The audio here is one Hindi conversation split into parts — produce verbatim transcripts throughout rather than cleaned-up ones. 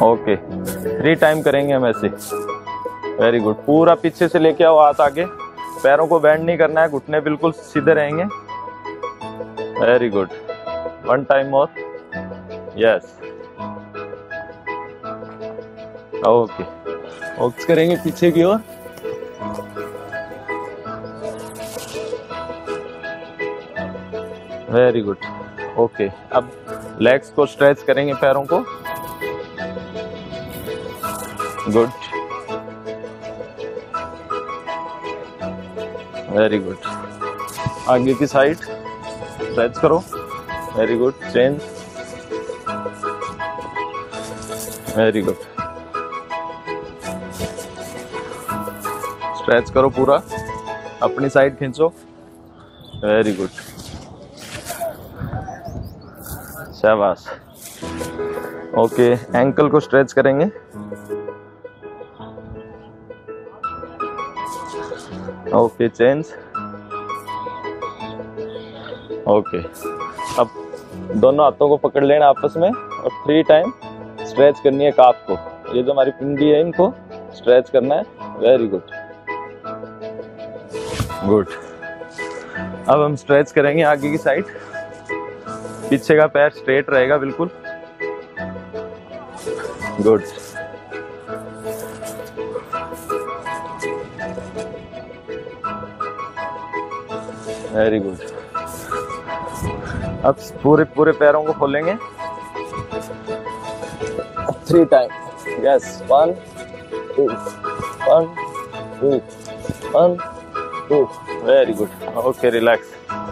ओके, थ्री टाइम करेंगे हम ऐसे। वेरी गुड, पूरा पीछे से लेके आओ हाथ आगे, पैरों को बेंड नहीं करना है, घुटने बिल्कुल सीधे रहेंगे। वेरी गुड, वन टाइम और, यस। ओके, फोकस करेंगे पीछे की ओर। Very good, okay. अब लेग्स को स्ट्रेच करेंगे, पैरों को। Good, very good. आगे की साइड स्ट्रेच करो। Very good, change. Very good, stretch करो पूरा, अपनी साइड खींचो। वेरी गुड, शाबाश। ओके, एंकल को स्ट्रेच करेंगे। Okay, change. ओके, अब दोनों हाथों को पकड़ लेना आपस में और थ्री टाइम स्ट्रेच करनी है काफ को। ये जो हमारी पिंडी है इनको स्ट्रेच करना है। Very good, good. अब हम स्ट्रेच करेंगे आगे की साइड, पीछे का पैर स्ट्रेट रहेगा बिल्कुल। Good, very good. अब पूरे पूरे पैरों को खोलेंगे three time. Yes, one two, one two, one two. Very good, okay, relax.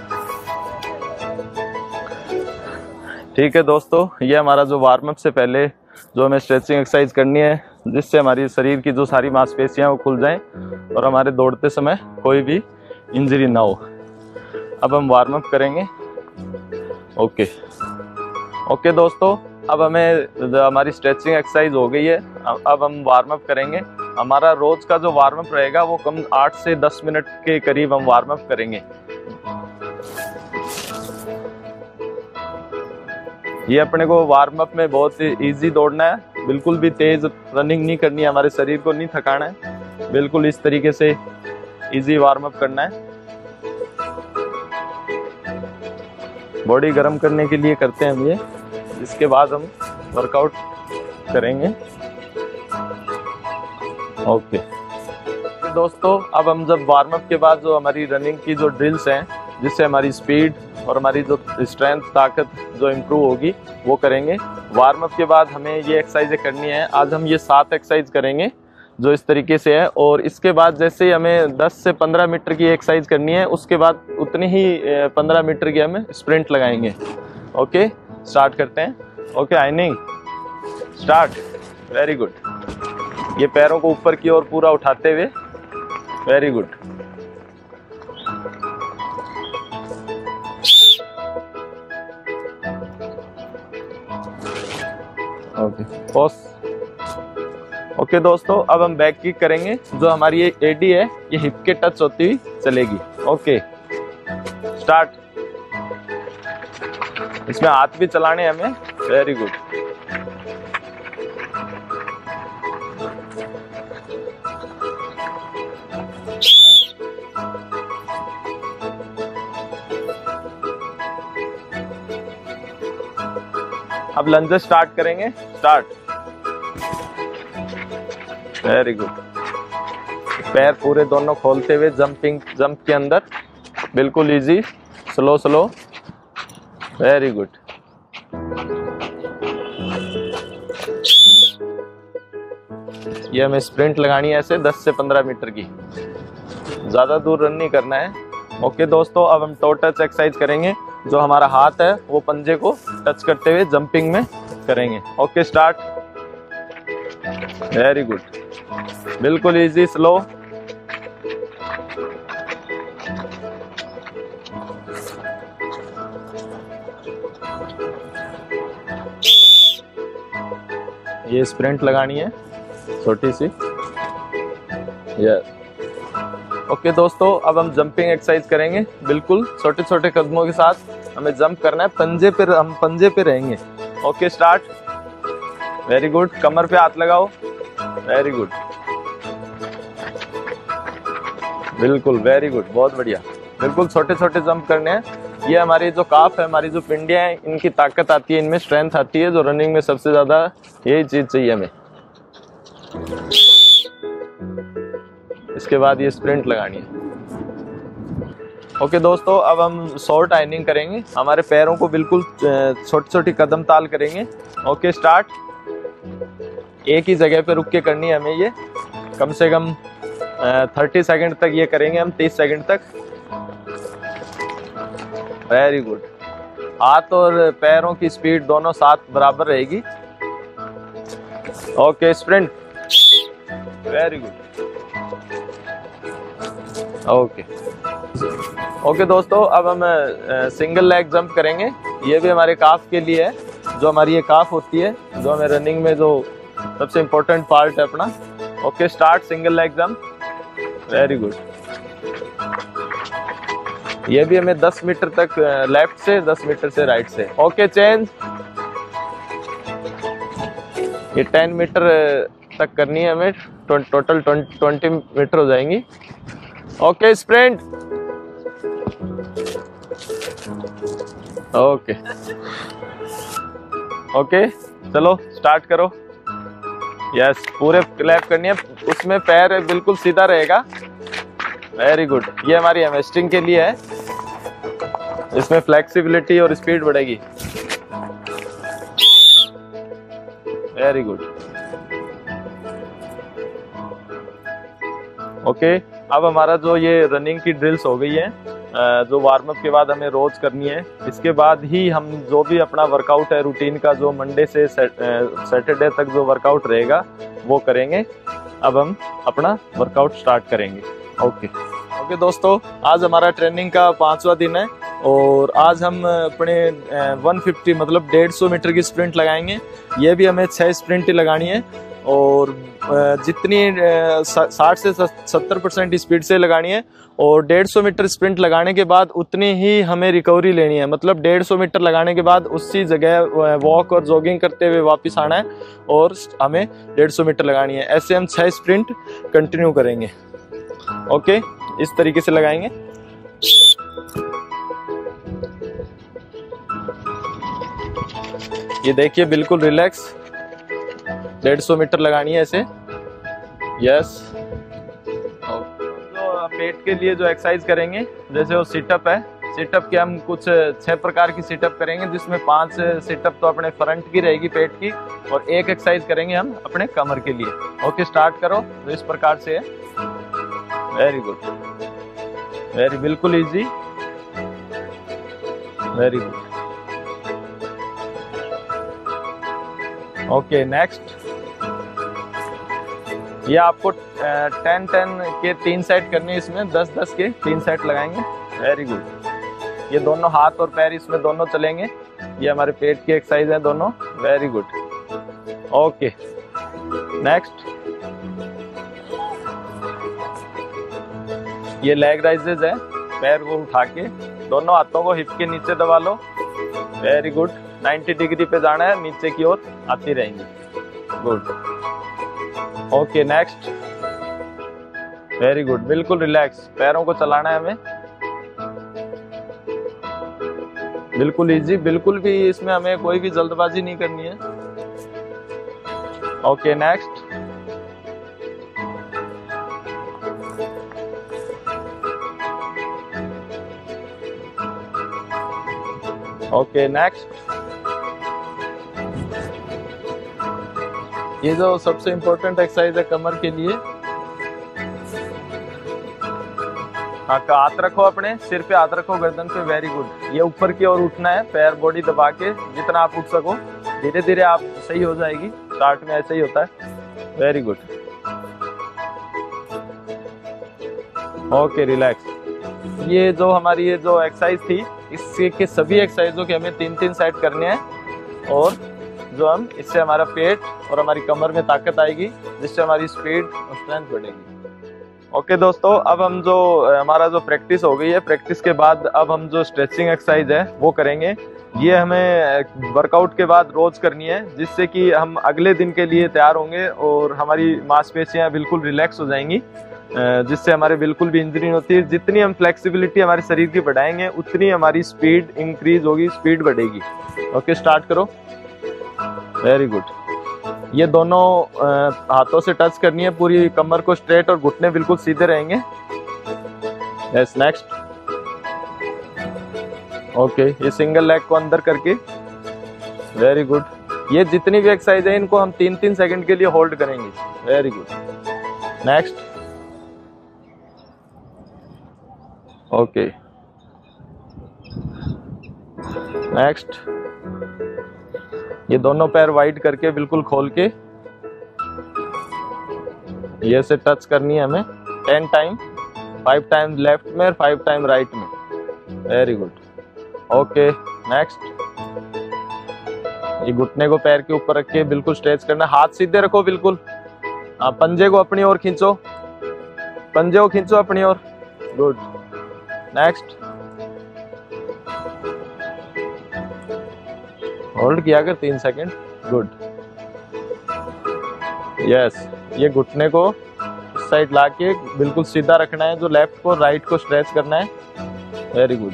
ठीक है दोस्तों, ये हमारा जो वार्म अप से पहले जो हमें स्ट्रेचिंग एक्सरसाइज करनी है, जिससे हमारी शरीर की जो सारी मांसपेशियां वो खुल जाएं और हमारे दौड़ते समय कोई भी इंजरी ना हो। अब हम वार्म अप करेंगे। ओके ओके दोस्तों, अब हमें हमारी स्ट्रेचिंग एक्सरसाइज हो गई है। अब हम वार्म अप करेंगे। हमारा रोज का जो वार्म अप रहेगा वो कम आठ से दस मिनट के करीब हम वार्म अप करेंगे। ये अपने को वार्म अप में बहुत इजी दौड़ना है, बिल्कुल भी तेज रनिंग नहीं करनी है, हमारे शरीर को नहीं थकाना है, बिल्कुल इस तरीके से इजी वार्म अप करना है। बॉडी गर्म करने के लिए करते हैं हम ये, इसके बाद हम वर्कआउट करेंगे। ओके दोस्तों, अब हम जब वार्म अप के बाद जो हमारी रनिंग की जो ड्रिल्स हैं, जिससे हमारी स्पीड और हमारी जो स्ट्रेंथ, ताकत जो इम्प्रूव होगी वो करेंगे। वार्म अप के बाद हमें ये एक्सरसाइजें करनी है। आज हम ये सात एक्सरसाइज करेंगे जो इस तरीके से है, और इसके बाद जैसे ही हमें दस से पंद्रह मीटर की एक्सरसाइज करनी है, उसके बाद उतनी ही पंद्रह मीटर की हमें स्प्रिंट लगाएंगे। ओके, स्टार्ट करते हैं। ओके, आइनिंग स्टार्ट। वेरी गुड, ये पैरों को ऊपर की ओर पूरा उठाते हुए। Very good, okay, pause. Okay दोस्तों, अब हम बैक किक करेंगे। जो हमारी ये एडी है ये हिप के टच होती हुई चलेगी। Okay, start. इसमें हाथ भी चलाने हैं हमें। वेरी गुड, अब लंजेस स्टार्ट करेंगे। स्टार्ट। वेरी गुड, पैर पूरे दोनों खोलते हुए जंपिंग जंप के अंदर, बिल्कुल easy, slow slow. Very good, ये हमें स्प्रिंट लगानी है ऐसे दस से पंद्रह मीटर की, ज्यादा दूर रन नहीं करना है। ओके दोस्तों, अब हम टो टच एक्सरसाइज करेंगे। जो हमारा हाथ है वो पंजे को टच करते हुए जंपिंग में करेंगे। Okay, start. वेरी गुड, बिल्कुल इजी, स्लो। ये स्प्रिंट लगानी है छोटी सी। यस। ओके दोस्तों, अब हम जंपिंग एक्सरसाइज करेंगे। बिल्कुल छोटे छोटे कदमों के साथ हमें जंप करना है, पंजे पे हम पंजे पे रहेंगे। Okay, start. वेरी गुड, कमर पे हाथ लगाओ, वेरी गुड, बिल्कुल वेरी गुड, बहुत बढ़िया। बिल्कुल छोटे छोटे जंप करने हैं। ये हमारी जो काफ है, हमारी जो पिंडियां हैं, इनकी ताकत आती है, इनमें स्ट्रेंथ आती है, जो रनिंग में सबसे ज्यादा यही चीज चाहिए हमें। इसके बाद ये स्प्रिंट लगानी है। ओके दोस्तों, अब हम शॉर्ट आइनिंग करेंगे। हमारे पैरों को बिल्कुल छोटी छोटी कदम ताल करेंगे। Okay start. एक ही जगह पे रुक के करनी है हमें ये, कम से कम थर्टी सेकंड तक ये करेंगे हम, तीस सेकंड तक। Very good. हाथ और पैरों की स्पीड दोनों साथ बराबर रहेगी। Okay sprint, very good. Okay okay दोस्तों, अब हम सिंगल लेग जंप करेंगे। ये भी हमारे काफ के लिए है, जो हमारी ये काफ होती है, जो हमें रनिंग में जो सबसे इम्पोर्टेंट पार्ट है अपना। Okay start, single leg jump, very good. ये भी हमें दस मीटर तक लेफ्ट से, दस मीटर से राइट से। Okay change. ये टेन मीटर तक करनी है हमें, टोटल ट्वेंटी मीटर हो जाएंगी। ओके स्प्रिंट, ओके ओके चलो स्टार्ट करो। यस, पूरे क्लैप करनी है, उसमें पैर बिल्कुल सीधा रहेगा। Very good. ये हमारी हैमस्ट्रिंग के लिए है, इसमें फ्लेक्सिबिलिटी और स्पीड बढ़ेगी। Very good. ओके, अब हमारा जो ये रनिंग की ड्रिल्स हो गई है, जो वार्म अप के बाद हमें रोज करनी है। इसके बाद ही हम जो भी अपना वर्कआउट है रूटीन का, जो मंडे से सैटरडे तक जो वर्कआउट रहेगा वो करेंगे। अब हम अपना वर्कआउट स्टार्ट करेंगे। ओके ओके दोस्तों, आज हमारा ट्रेनिंग का पांचवा दिन है और आज हम अपने एक सौ पचास मतलब डेढ़ सौ मीटर की स्प्रिंट लगाएंगे। ये भी हमें छह स्प्रिंट ही लगानी है और जितनी साठ से सत्तर परसेंट स्पीड से लगानी है। और डेढ़ सौ मीटर स्प्रिंट लगाने के बाद उतनी ही हमें रिकवरी लेनी है, मतलब डेढ़ सौ मीटर लगाने के बाद उसी जगह वॉक और जॉगिंग करते हुए वापस आना है और हमें डेढ़ सौ मीटर लगानी है। ऐसे हम छह स्प्रिंट कंटिन्यू करेंगे। ओके, इस तरीके से लगाएंगे। ये देखिए बिल्कुल रिलैक्स, डेढ़ सौ मीटर लगानी है ऐसे। यस। तो पेट के लिए जो एक्सरसाइज करेंगे, जैसे वो सिटअप है, सिटअप के हम कुछ छह प्रकार की सिटअप करेंगे, जिसमें पांच सिटअप तो अपने फ्रंट की रहेगी पेट की, और एक एक्सरसाइज करेंगे हम अपने कमर के लिए। ओके स्टार्ट करो। तो इस प्रकार से है। वेरी गुड, वेरी बिल्कुल easy, very good. Okay next. ये आपको टेन टेन के तीन सेट करने, इसमें दस दस के तीन सेट लगाएंगे। Very good. ये दोनों हाथ और पैर इसमें दोनों चलेंगे। ये हमारे पेट की एक्सरसाइज है दोनों। Very good. Okay next. ये लेग राइजेज है, पैर को उठा के दोनों हाथों को हिप के नीचे दबा लो। Very good. नब्बे डिग्री पे जाना है, नीचे की ओर आती रहेंगी। Good. Okay next. Very good, बिल्कुल रिलैक्स, पैरों को चलाना है हमें, बिल्कुल इजी, बिल्कुल भी इसमें हमें कोई भी जल्दबाजी नहीं करनी है। Okay next. Okay next. ये जो सबसे इम्पोर्टेंट एक्सरसाइज है कमर के लिए। हाँ, हाथ रखो अपने सिर पे, हाथ रखो गर्दन पे। Very good. ये ऊपर की ओर उठना है, पैर बॉडी दबा के जितना आप उठ सको। धीरे धीरे आप सही हो जाएगी, स्टार्ट में ऐसे ही होता है। Very good. Okay relax. ये जो हमारी ये जो एक्सरसाइज थी, इसके के सभी एक्सरसाइजों के हमें तीन तीन सेट करने हैं, और जो हम इससे हमारा पेट और हमारी कमर में ताकत आएगी, जिससे हमारी स्पीड और स्ट्रेंथ बढ़ेगी। ओके दोस्तों, अब हम जो हमारा जो प्रैक्टिस हो गई है, प्रैक्टिस के बाद अब हम जो स्ट्रेचिंग एक्सरसाइज है वो करेंगे। ये हमें वर्कआउट के बाद रोज करनी है, जिससे कि हम अगले दिन के लिए तैयार होंगे और हमारी मांसपेशियां बिल्कुल रिलैक्स हो जाएंगी, जिससे हमारे बिल्कुल भी इंजरी नहीं होती है। जितनी हम फ्लेक्सिबिलिटी हमारे शरीर की बढ़ाएंगे उतनी हमारी स्पीड इंक्रीज होगी, स्पीड बढ़ेगी। ओके, स्टार्ट करो। Very good. ये दोनों हाथों से टच करनी है, पूरी कमर को स्ट्रेट और घुटने बिल्कुल सीधे रहेंगे। Yes, next. ओके, ये सिंगल लेग को अंदर करके, वेरी गुड। ये जितनी भी एक्सरसाइज है इनको हम तीन तीन सेकंड के लिए होल्ड करेंगे। Very good, next. Okay, next. ये दोनों पैर वाइड करके बिल्कुल खोल के ये से टच करनी है हमें ten time, five time left में और फाइव टाइम राइट में। Very good. Okay, next. ये घुटने को पैर के ऊपर रख के बिल्कुल स्ट्रेच करना, हाथ सीधे रखो बिल्कुल। हाँ, पंजे को अपनी ओर खींचो, पंजे को खींचो अपनी ओर। Good, next. होल्ड किया कर तीन सेकंड। Good, yes. ये घुटने को इस साइड ला के बिल्कुल सीधा रखना है, जो लेफ्ट को राइट को स्ट्रेच करना है। Very good.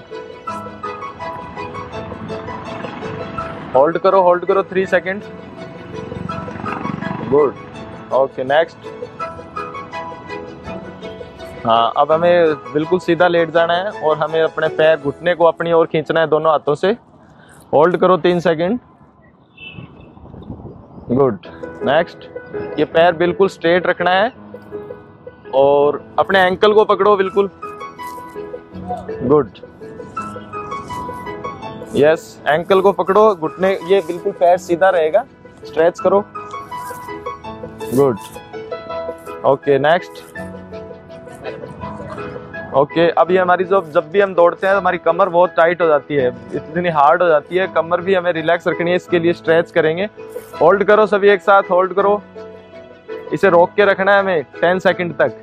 होल्ड करो, होल्ड करो three second. Good. Okay, next. हाँ, अब हमें बिल्कुल सीधा लेट जाना है और हमें अपने पैर घुटने को अपनी ओर खींचना है दोनों हाथों से। होल्ड करो तीन सेकंड। Good, next. ये पैर बिल्कुल स्ट्रेट रखना है और अपने एंकल को पकड़ो बिल्कुल। Good, yes. एंकल को पकड़ो, घुटने, ये बिल्कुल पैर सीधा रहेगा, स्ट्रेच करो। Good. Okay, next. Okay okay, अब ये हमारी जो जब भी हम दौड़ते हैं हमारी कमर बहुत टाइट हो जाती है, इतनी हार्ड हो जाती है, कमर भी हमें रिलैक्स रखनी है, इसके लिए स्ट्रेच करेंगे। होल्ड करो सभी एक साथ, होल्ड करो। इसे रोक के रखना है हमें टेन सेकंड तक,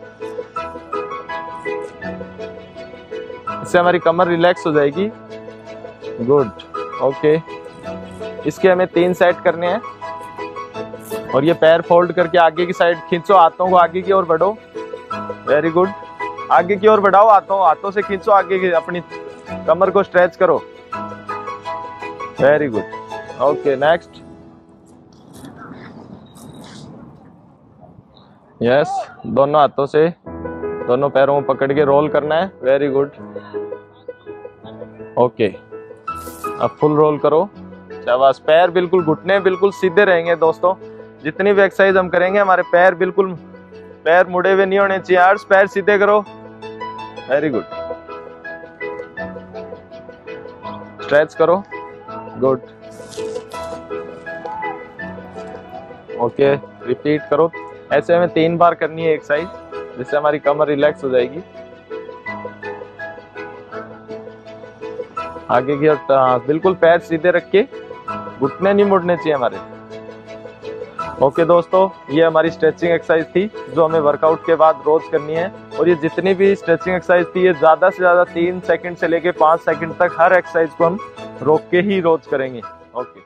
इससे हमारी कमर रिलैक्स हो जाएगी। गुड। ओके, इसके हमें तीन सेट करने हैं और ये पैर फोल्ड करके आगे की साइड खींचो, हाथों को आगे की ओर बढ़ो। वेरी गुड, आगे की ओर बढ़ाओ, हाथों हाथों से खींचो आगे की, अपनी कमर को स्ट्रेच करो। Very good. Okay, next. Yes, दोनों हाथों से दोनों पैरों को पकड़ के रोल करना है। Very good. ओके, अब फुल रोल करो। शाबाश। पैर बिल्कुल, घुटने बिल्कुल सीधे रहेंगे दोस्तों। जितनी भी एक्सरसाइज हम करेंगे हमारे पैर बिल्कुल, पैर मुड़े हुए नहीं होने चाहिए। आर्स, पैर सीधे करो। Very good. स्ट्रेच करो। गुड। ओके, रिपीट करो। ऐसे हमें तीन बार करनी है एक्सरसाइज, जिससे हमारी कमर रिलैक्स हो जाएगी। आगे की ओर बिल्कुल पैर सीधे रख के, घुटने नहीं मुड़ने चाहिए हमारे। ओके okay, दोस्तों, ये हमारी स्ट्रेचिंग एक्सरसाइज थी जो हमें वर्कआउट के बाद रोज करनी है। और ये जितनी भी स्ट्रेचिंग एक्सरसाइज थी ये ज्यादा से ज्यादा तीन सेकंड से लेके पांच सेकंड तक हर एक्सरसाइज को हम रोक के ही रोज करेंगे। Okay okay.